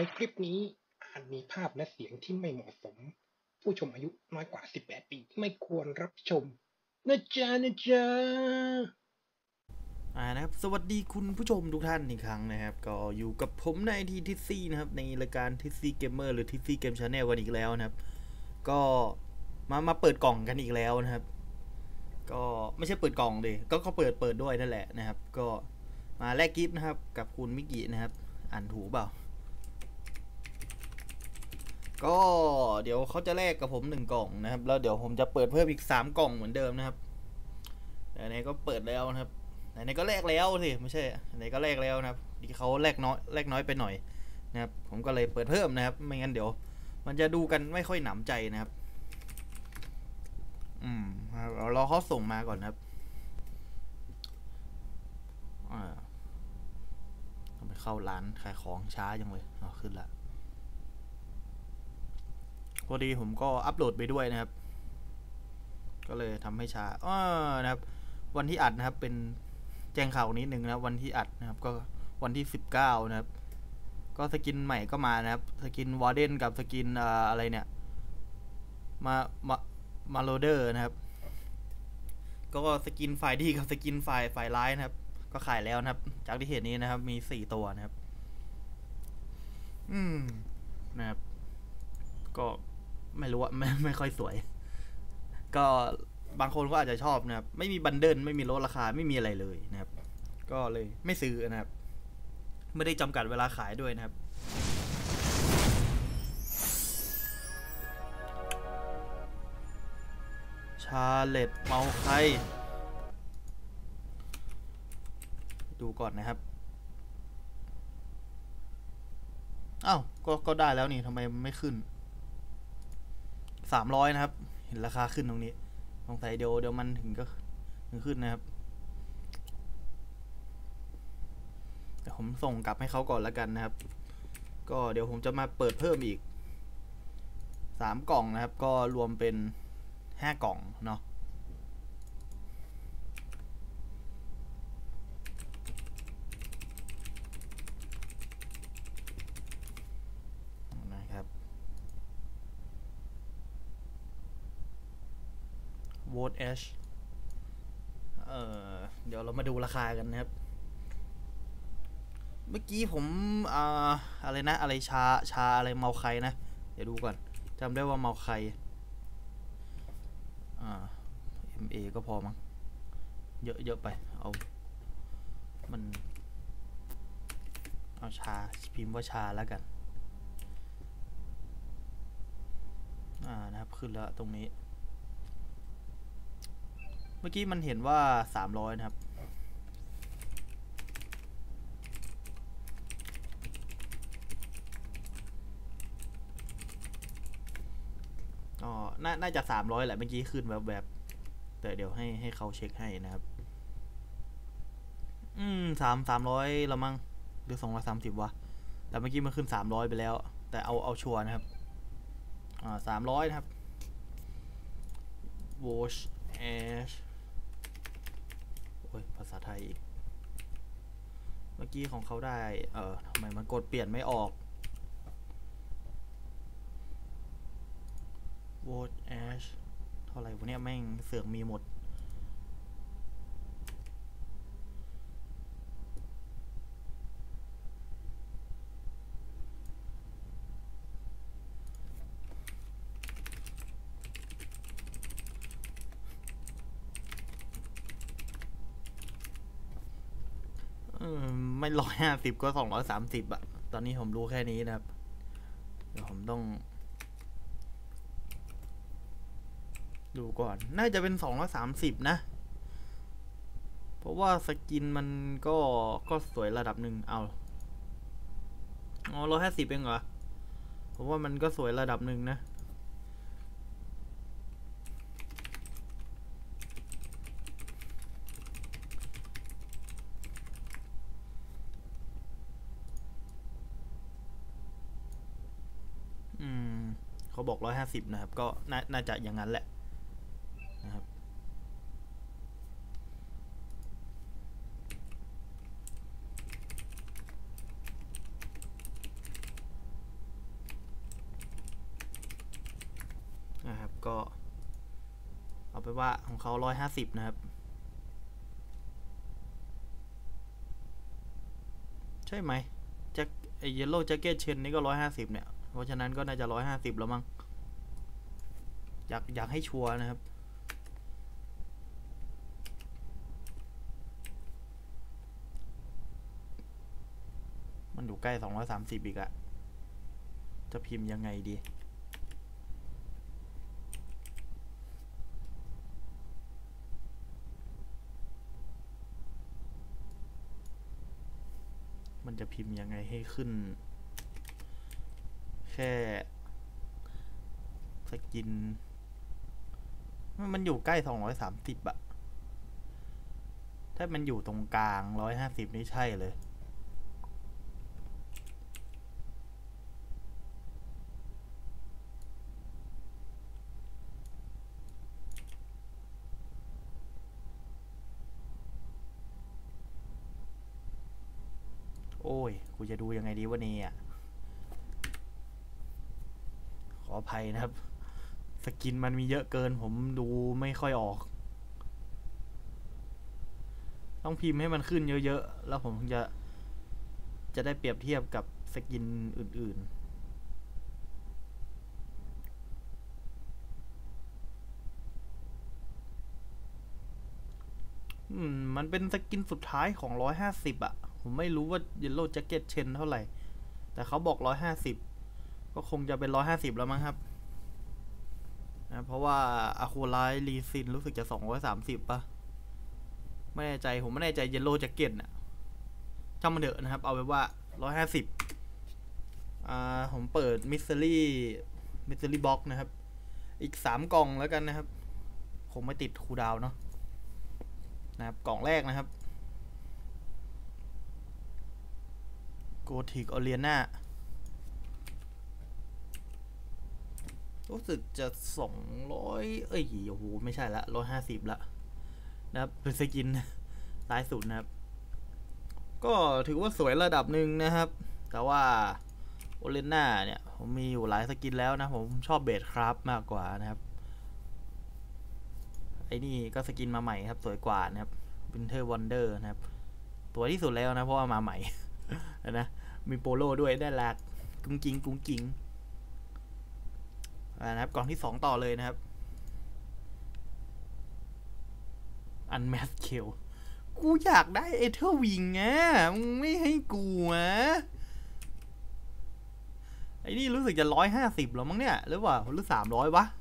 คลิปนี้อาจมีภาพและเสียงที่ไม่เหมาะสมผู้ชมอายุน้อยกว่า18ปีไม่ควรรับชมนะจ๊ะนะครับสวัสดีคุณผู้ชมทุกท่านอีกครั้งนะครับก็อยู่กับผมในทีทีซีนะครับในรายการทีซีเกมเมอร์หรือทีซีเกมชาแนลกันอีกแล้วนะครับก็มาเปิดกล่องกันอีกแล้วนะครับก็ไม่ใช่เปิดกล่องดิก็เปิดด้วยนั่นแหละนะครับก็มาแลกกิฟต์นะครับกับคุณมิกินะครับอ่านถูกเปล่าก็เดี๋ยวเขาจะแลกกับผม1กล่องนะครับแล้วเดี๋ยวผมจะเปิดเพิ่มอีก3กล่องเหมือนเดิมนะครับแต่ไหนก็เปิดแล้วนะครับไหนก็แลกแล้วสิไม่ใช่ไหนก็แลกแล้วนะครับที่เขาแลกน้อยไปหน่อยนะครับผมก็เลยเปิดเพิ่มนะครับไม่งั้นเดี๋ยวมันจะดูกันไม่ค่อยหนำใจนะครับเรารอเขาส่งมาก่อนนะครับทำไมเข้าร้านขายของช้าจังเลยขึ้นละพอดีผมก็อัปโหลดไปด้วยนะครับก็เลยทำให้ช้านะครับวันที่อัดนะครับเป็นแจ้งข่าวนิดนึงนะวันที่อัดนะครับก็วันที่19นะครับก็สกินใหม่ก็มานะครับสกินวอร์เดนกับสกินอะไรเนี่ยมาโรเดอร์นะครับก็สกินฝ่ายดีกับสกินฝ่ายร้ายนะครับก็ขายแล้วนะครับจากที่เห็นนี้นะครับมี4ตัวนะครับนะครับก็ไม่รู้ว่าไม่ค่อยสวยก็บางคนก็อาจจะชอบนะครับไม่มีบันเดิลไม่มีลดราคาไม่มีอะไรเลยนะครับก็เลยไม่ซื้อนะครับไม่ได้จำกัดเวลาขายด้วยนะครับชาเลตเมาไคดูก่อนนะครับอ้าวก็ได้แล้วนี่ทำไมไม่ขึ้น300นะครับเห็นราคาขึ้นตรงนี้สงสัยเดี๋ยวมันถึงขึ้นนะครับแต่ผมส่งกลับให้เขาก่อนแล้วกันนะครับก็เดี๋ยวผมจะมาเปิดเพิ่มอีก3กล่องนะครับก็รวมเป็น5กล่องเนาะนะครับโวตแอชเดี๋ยวเรามาดูราคากันนะครับเมื่อกี้ผมอะไรนะอะไรชาอะไรเมาไคนะเดี๋ยวดูก่อนจำได้ว่าเมาไคMA ก็พอมั้งเยอะไปมันเอาชาพิมพ์ว่าชาแล้วกันนะครับขึ้นแล้วตรงนี้เมื่อกี้มันเห็นว่า300นะครับน่าจะ300แหละเมื่อกี้ขึ้นแบบแต่เดี๋ยวให้เขาเช็คให้นะครับ300ละมั้งหรือ230วะแต่เมื่อกี้มันขึ้น300ไปแล้วแต่เอาชัวร์นะครับ300นะครับ Wash Ash โอ้ยภาษาไทยอีกเมื่อกี้ของเขาได้ทำไมมันกดเปลี่ยนไม่ออก Wash Ash เท่าไหร่วะเนี่ยแม่งเสือกมีหมดไม่150ก็230อะตอนนี้ผมรู้แค่นี้นะครับเดี๋ยวผมต้องดูก่อนน่าจะเป็น230นะเพราะว่าสกินมันก็สวยระดับหนึ่ง150เองเหรอเพราะว่ามันก็สวยระดับหนึ่งนะเขาบอก150นะครับก็น่าจะอย่างนั้นแหละนะครับไปว่าของเขา150นะครับใช่ไหมแจ็คเยลโล่แจ็คเก็ตเชนนี่ก็150เนี่ยเพราะฉะนั้นก็น่าจะ150แล้วมั้งอยากให้ชัวร์นะครับมันอยู่ใกล้230อีกอะจะพิมพ์ยังไงดีมันจะพิมพ์ยังไงให้ขึ้นแค่สกินมันอยู่ใกล้230อะถ้ามันอยู่ตรงกลาง150นี่ใช่เลยโอ้ยกูจะดูยังไงดีวะเนี่ยขออภัยนะครับสกินมันมีเยอะเกินผมดูไม่ค่อยออกต้องพิมพ์ให้มันขึ้นเยอะๆแล้วผมจะได้เปรียบเทียบกับสกินอื่นๆมันเป็นสกินสุดท้ายของ150อะผมไม่รู้ว่า Yellow Jacket Chen เท่าไหร่แต่เขาบอก150ก็คงจะเป็น150แล้วมั้งครับนะเพราะว่าอะคูไลท์รีซินรู้สึกจะ230ป่ะไม่แน่ใจผมไม่แน่ใจ Yellow Jacket น่ะจำมันเถอะนะครับเอาไว้ว่า150ผมเปิดMystery Box นะครับอีก3กล่องแล้วกันนะครับคงไม่ติดคูลดาวน์เนาะนะครับกล่องแรกนะครับ Gothic Oriana รู้สึกจะ200โอ้โหไม่ใช่ละ150ละนะครับเป็นสกินท้ายสุดนะครับก็ถือว่าสวยระดับหนึ่งนะครับแต่ว่าโอเลน่าเนี่ยผมมีอยู่หลายสกินแล้วนะผมชอบเบสคราฟมากกว่านะครับไอ้นี่ก็สกินมาใหม่ครับสวยกว่านะครับ Winter Wonder นะครับตัวที่สุดแล้วนะเพราะว่ามาใหม่นะมีโปโลด้วยได้ลักกุ้งกิ้งนะครับกล่องที่2ต่อเลยนะครับ Unmasked Kill กูอยากได้เอเธอร์วิงอ่ะมึงไม่ให้กูอ่ะไอ้นี่รู้สึกจะ150แล้วมั้งเนี่ยหรือว่าหรือ300วะ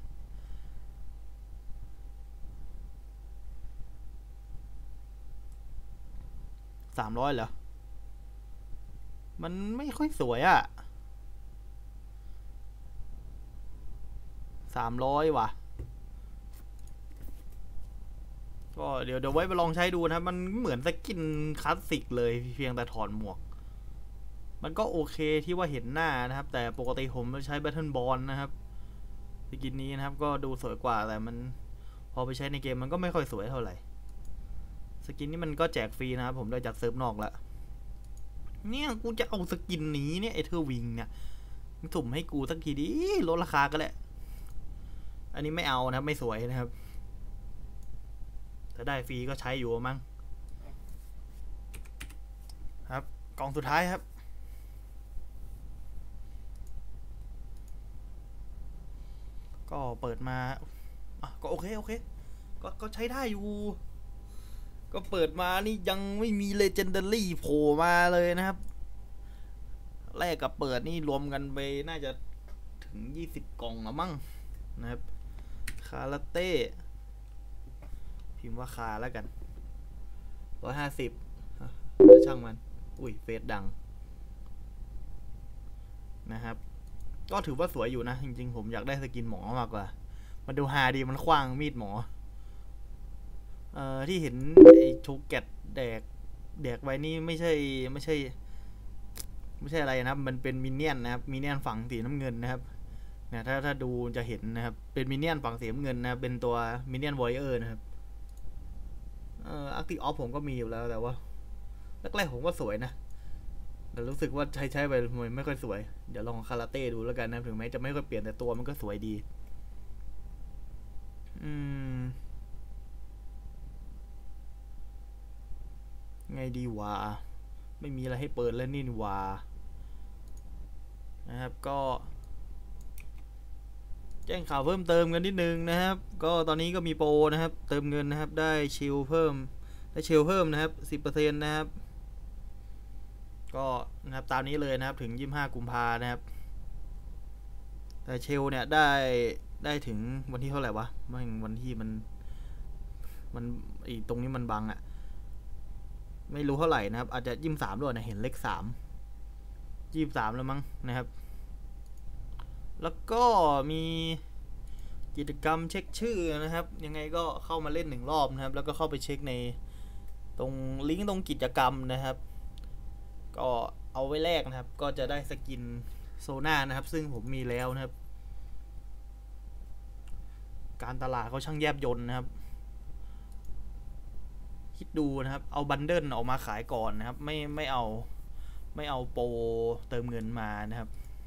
300เหรอมันไม่ค่อยสวยอ่ะ300ว่ะก็เดี๋ยวไว้ไปลองใช้ดูนะมันเหมือนสกินคลาสสิกเลยเพียงแต่ถอดหมวกมันก็โอเคที่ว่าเห็นหน้านะครับแต่ปกติผมใช้ Battle Bond นะครับสกินนี้นะครับก็ดูสวยกว่าแต่มันพอไปใช้ในเกมมันก็ไม่ค่อยสวยเท่าไหร่สกินนี้มันก็แจกฟรีนะครับผมได้จากเซิร์ฟนอกละเนี่ยกูจะเอาสกินนี้เนี่ยเอเธอร์วิงเนี่ยมึงสุ่มให้กูสักทีดิลดราคาก็แหละอันนี้ไม่เอานะครับไม่สวยนะครับถ้าได้ฟรีก็ใช้อยู่มั้งครับกล่องสุดท้ายครับก็เปิดมาก็โอเคก็ใช้ได้อยู่ก็เปิดมานี่ยังไม่มี Legendary โผล่มาเลยนะครับแรกกับเปิดนี่รวมกันไปน่าจะถึง20กล่องแล้วมั้งนะครับคาราเต้พิมพ์ว่าคาแล้วกัน150แล้วช่างมันอุ้ยเฟซดังนะครับก็ถือว่าสวยอยู่นะจริงๆผมอยากได้สกินหมอมากกว่ามันดูฮาดีมันคว้างมีดหมอที่เห็นไอ้ชูแกตแดกไว้นี่ไม่ใช่อะไรนะครับมันเป็นมินเนี่ยนนะครับมินเนี่ยนฝั่งสีน้ำเงินนะครับเนี่ยถ้าดูจะเห็นนะครับเป็นมินเนี่ยนฝั่งสีน้ำเงินนะครับเป็นตัวมินเนี่ยนวอริเออร์นะครับอาร์ติออฟผมก็มีอยู่แล้วแต่ว่าแรกๆผมก็สวยนะแต่รู้สึกว่าใช้ไปมันไม่ค่อยสวยเดี๋ยวลองคาราเต้ดูแล้วกันนะถึงแม้จะไม่ค่อยเปลี่ยนแต่ตัวมันก็สวยดีไงดีวะไม่มีอะไรให้เปิดแล้วนี่วะนะครับก็แจ้งข่าวเพิ่มเติมกันนิดนึงนะครับก็ตอนนี้ก็มีโปรนะครับเติมเงินนะครับได้ชิลเพิ่มนะครับ 10% นะครับก็นะครับตามนี้เลยนะครับถึง25 กุมภานะครับแต่เชลเนี่ยได้ถึงวันที่เท่าไหร่วะไม่วันที่มันอีตรงนี้มันบังอะไม่รู้เท่าไหร่นะครับอาจจะ23ด้วยนะเห็นเลข23แล้วมั้งนะครับแล้วก็มีกิจกรรมเช็คชื่อนะครับยังไงก็เข้ามาเล่น1 รอบนะครับแล้วก็เข้าไปเช็คในตรงลิงก์ตรงกิจกรรมนะครับก็เอาไว้แลกนะครับก็จะได้สกินโซน่านะครับซึ่งผมมีแล้วนะครับการตลาดเขาช่างแยบยลนะครับคิดดูนะครับเอาบันเดิลออกมาขายก่อนนะครับไม่เอาโปรเติมเงินมานะครับ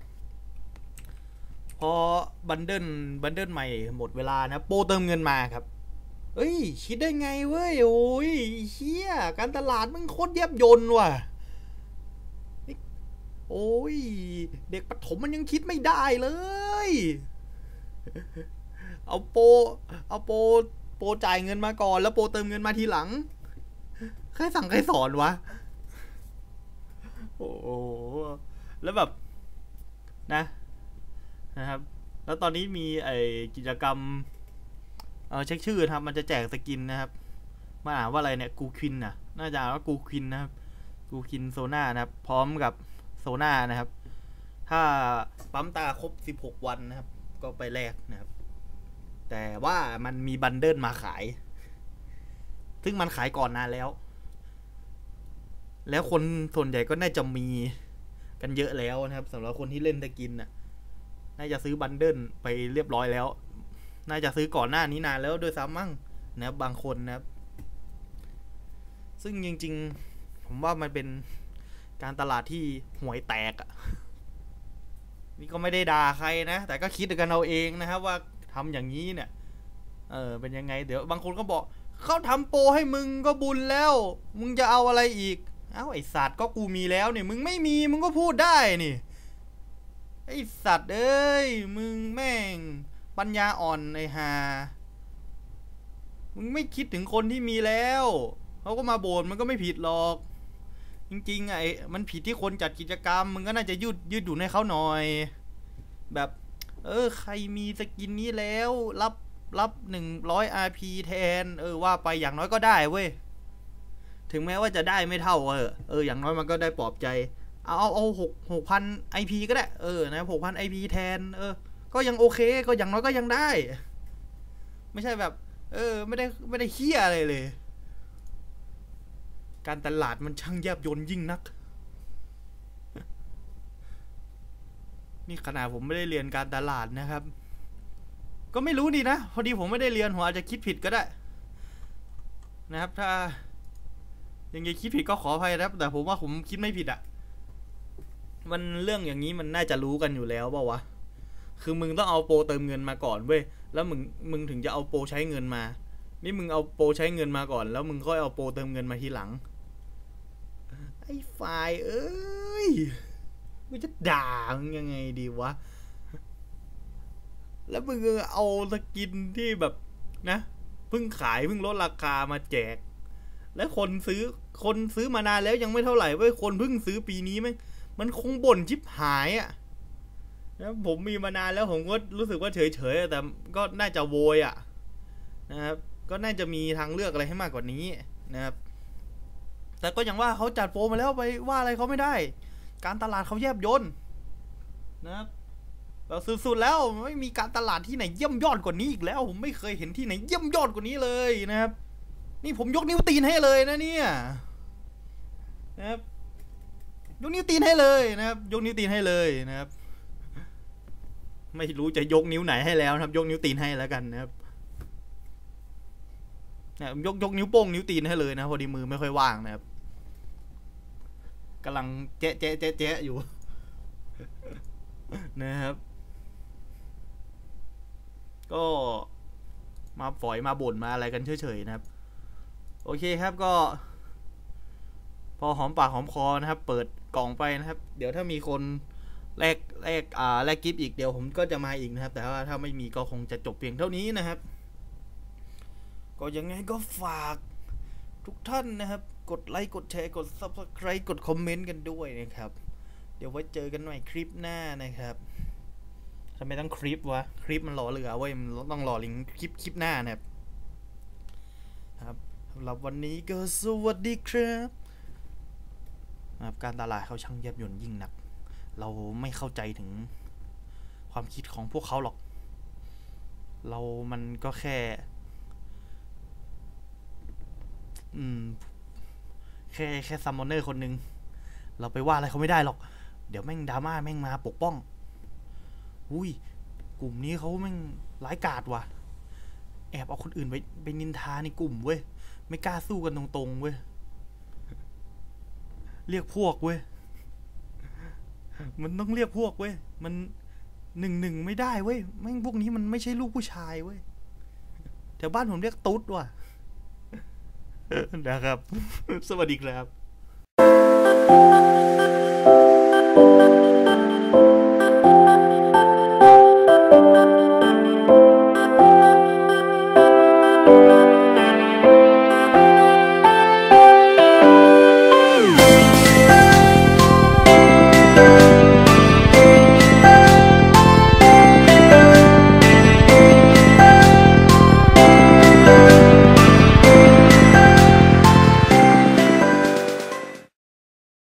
พอบันเดิลใหม่หมดเวลานะโปรเติมเงินมาครับเอ้ยคิดได้ไงเว้ยโอ้ยเฮียการตลาดมันโคตรแยบยลว่ะโอ้ยเด็กประถมมันยังคิดไม่ได้เลยเอาโปรจ่ายเงินมาก่อนแล้วโปรเติมเงินมาทีหลังใครสั่งใครสอนวะโอ้โหแล้วแบบนะครับแล้วตอนนี้มีกิจกรรมเช็คชื่อครับมันจะแจกสกินนะครับมาอ่านว่าอะไรเนี่ยกูควินน่ะน่าจะว่ากูควินนะครับกูควินโซน่านะครับพร้อมกับโซน่านะครับถ้าปั๊มตาครบ16 วันนะครับก็ไปแลกนะครับแต่ว่ามันมีบันเดิลมาขายซึ่งมันขายก่อนนานแล้วคนส่วนใหญ่ก็น่าจะมีกันเยอะแล้วนะครับสำหรับคนที่เล่นสกินน่ะน่าจะซื้อบันเดิลไปเรียบร้อยแล้วน่าจะซื้อก่อนหน้านี้นานแล้วโดยซ้ำมั่งนะครับบางคนนะครับซึ่งจริงๆผมว่ามันเป็นการตลาดที่ห่วยแตกอ่ะนี่ก็ไม่ได้ด่าใครนะแต่ก็คิดกันเอาเองนะครับว่าทำอย่างนี้เนี่ยเป็นยังไงเดี๋ยวบางคนก็บอกเขาทำโปรให้มึงก็บุญแล้วมึงจะเอาอะไรอีกเอ้าไอสัตว์ก็กูมีแล้วเนี่ยมึงไม่มีมึงก็พูดได้นี่ไอสัตว์เอ้ยมึงแม่งปัญญาอ่อนไอฮามึงไม่คิดถึงคนที่มีแล้วเขาก็มาบ่นมันก็ไม่ผิดหรอกจริงๆไอ้มันผิดที่คนจัดกิจกรรมมึงก็น่าจะยืดหยุ่นให้เขาหน่อยแบบใครมีสกินนี้แล้วรับ100 RP แทนว่าไปอย่างน้อยก็ได้เว้ยถึงแม้ว่าจะได้ไม่เท่าอย่างน้อยมันก็ได้ปลอบใจเอา6,000 IP ก็ได้นะ6,000 IP แทนก็ยังโอเคก็อย่างน้อยก็ยังได้ไม่ใช่แบบไม่ได้เฮี้ยอะไรเลยการตลาดมันช่างแยบยลยิ่งนักนี่ขนาดผมไม่ได้เรียนการตลาดนะครับก็ไม่รู้ดีนะพอดีผมไม่ได้เรียนผมอาจจะคิดผิดก็ได้นะครับถ้ายังไงคิดผิดก็ขออภัยนะครับแต่ผมว่าผมคิดไม่ผิดอ่ะมันเรื่องอย่างนี้มันน่าจะรู้กันอยู่แล้วเปล่าวะคือมึงต้องเอาโปรเติมเงินมาก่อนเว้ยแล้วมึงถึงจะเอาโปรใช้เงินมานี่มึงเอาโปรใช้เงินมาก่อนแล้วมึงค่อยเอาโปรเติมเงินมาทีหลังไอ้ฝ่ายเอ้ยกูจะด่ามึงยังไงดีวะแล้วมึงเอาสกินที่แบบนะเพิ่งขายเพิ่งลดราคามาแจกและคนซื้อมานานแล้วยังไม่เท่าไหร่เว้ยคนเพิ่งซื้อปีนี้มันคงบ่นชิบหายอ่ะนะผมมีมานานแล้วผมก็รู้สึกว่าเฉยๆแต่ก็น่าจะโวยอ่ะนะครับก็น่าจะมีทางเลือกอะไรให้มากกว่านี้นะครับแต่ก็อย่างว่าเขาจัดโปรมาแล้วไปว่าอะไรเขาไม่ได้การตลาดเขาแยบยลนะครับแบบสุดๆแล้วไม่มีการตลาดที่ไหนเยี่ยมยอดกว่านี้อีกแล้วผมไม่เคยเห็นที่ไหนเยี่ยมยอดกว่านี้เลยนะครับนี่ผมยกนิ้วตีนให้เลยนะเนี่ยนะครับยกนิ้วตีนให้เลยนะครับยกนิ้วตีนให้เลยนะครับไม่รู้จะยกนิ้วไหนให้แล้วนะครับยกนิ้วตีนให้แล้วกันนะครับเนี่ยยกนิ้วโป้งนิ้วตีนให้เลยนะพอดีมือไม่ค่อยว่างนะครับกำลังแจ๊ะอยู่นะครับก็มาฝอยมาบ่นมาอะไรกันเฉยๆนะครับโอเคครับก็พอหอมปากหอมคอนะครับเปิดกล่องไปนะครับเดี๋ยวถ้ามีคนแลกกิฟต์อีกเดี๋ยวผมก็จะมาอีกนะครับแต่ว่าถ้าไม่มีก็คงจะจบเพียงเท่านี้นะครับก็ยังไงก็ฝากทุกท่านนะครับกดไลค์กดแชร์กด Subscribe กดคอมเมนต์กันด้วยนะครับเดี๋ยวไว้เจอกันใหม่คลิปหน้านะครับทำไมต้องคลิปวะคลิปมันหล่อเหลือเว้ยมันต้องหล่อลิงคลิปหน้านะครับสำหรับวันนี้ก็สวัสดีครับการตลาดเขาช่างแยบยลยิ่งนักเราไม่เข้าใจถึงความคิดของพวกเขาหรอกเรามันก็แค่แค่ซัมมอนเนอร์คนนึงเราไปว่าอะไรเขาไม่ได้หรอกเดี๋ยวแม่งดราม่าแม่งมาปกป้องอุ้ยกลุ่มนี้เขาแม่งร้ายกาจว่ะแอบเอาคนอื่นไปนินทาในกลุ่มเว้ยไม่กล้าสู้กันตรงๆเว้ยเรียกพวกเว้ยมันต้องเรียกพวกเว้ยมันหนึ่งไม่ได้เว้ยแม่งพวกนี้มันไม่ใช่ลูกผู้ชายเว้ยแถวบ้านผมเรียกตุ๊ดว่ะนะครับสวัสดีครับ